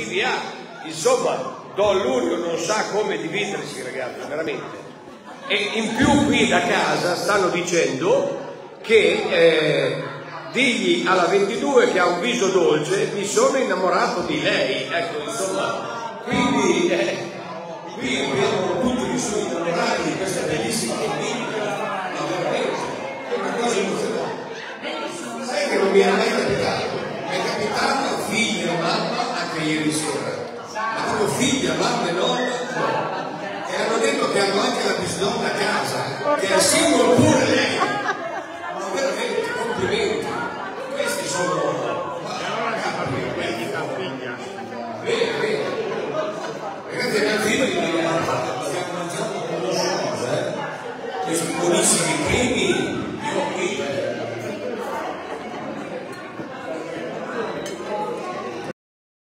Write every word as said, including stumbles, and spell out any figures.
via, insomma Don Lurio non sa come dividersi, ragazzi, veramente. E in più qui da casa stanno dicendo che eh, digli alla ventidue che ha un viso dolce, mi sono innamorato di lei, ecco, insomma, quindi eh, qui vedono tutti i suoi innamorati di questa bellissima famiglia, ma veramente è una cosa emozionante. Sai che non mi è mai capitato? Mi è capitato figlia e mamma anche ieri sera, ma proprio figlia, mamma e nonna, no. E hanno detto che hanno anche la bisnonna a casa, che è single pure lei.